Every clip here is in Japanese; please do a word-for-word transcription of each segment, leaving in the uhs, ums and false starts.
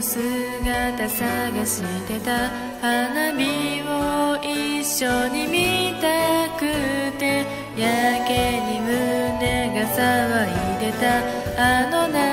姿探してた花火を一緒に見たくてやけに胸が騒いでたあの夏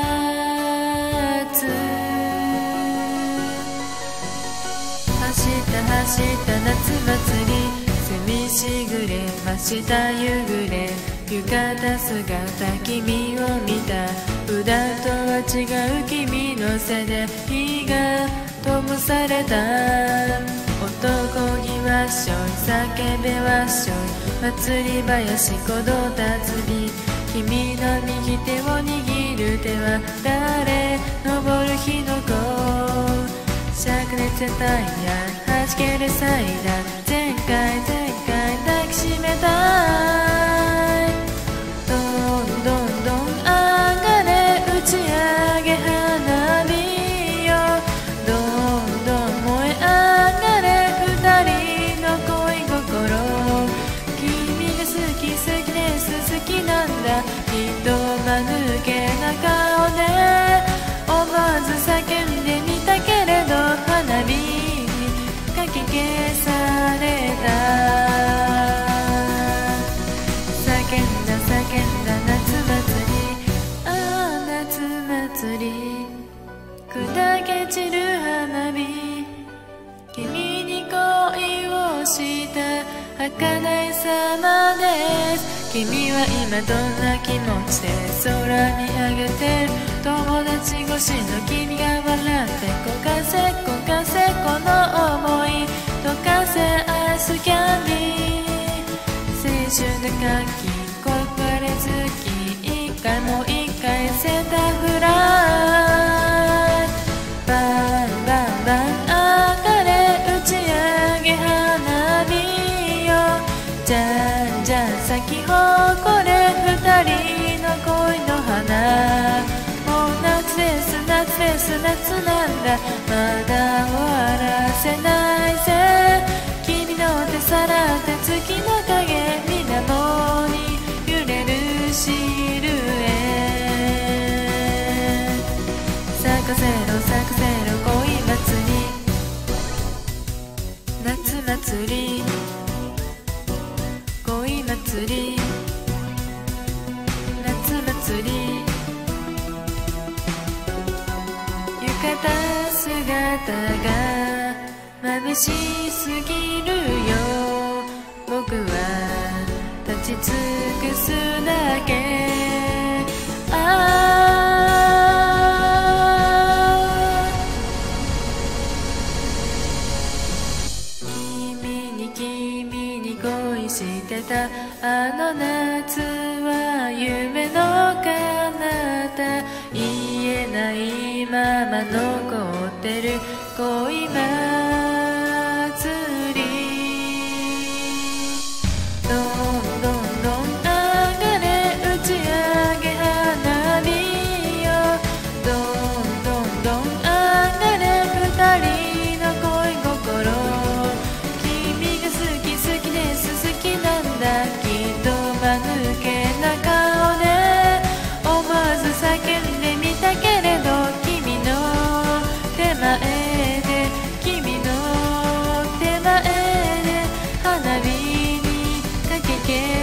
走った走った夏祭り蝉しぐれました夕暮れ浴衣姿君を見た普段とは違う君の背で火が灯された男気はっしょい叫べはっしょい祭り林鼓動たつび君の右手を握る手は誰昇る日の子灼熱タイヤ弾けるサイダー全開全開抱きしめたいどんどんどん上がれ打ち上げ花火よどんどん燃え上がれ二人の恋心君が好き好きです好きなんだ人間抜けな顔で思わず叫んでみたけれど花火にかき消された叫んだ叫んだ夏祭りああ夏祭り砕け散る花火君に恋をした儚い様です君は今どんな気持ちで空見上げてる友達越しの君が笑ってこかせこかせこの想い溶かせアイスキャンディー青春の活気これ好き一回もう一回センターフライバンバンバン上がれ打ち上げ花火よじゃんじゃん咲き誇れ二人の恋の花もう夏です夏です夏なんだまだ終わらせないぜ君の手さらって月の影水面に揺れるシルエ咲かせろ咲かせろ恋祭り夏祭り恋祭り夏祭り浴衣姿が眩しすぎるよ僕は立ち尽くすだけああ君に君に恋してたあの夏は夢の彼方言えないまま残ってる恋祭りどんどんどん上がれ打ち上げ花火よどんどんどん上がれ二人の恋心君が好き好きです好きなんだきっと間抜けな顔で思わず叫んでみたけれど君の手前で君の手前で花火にかき消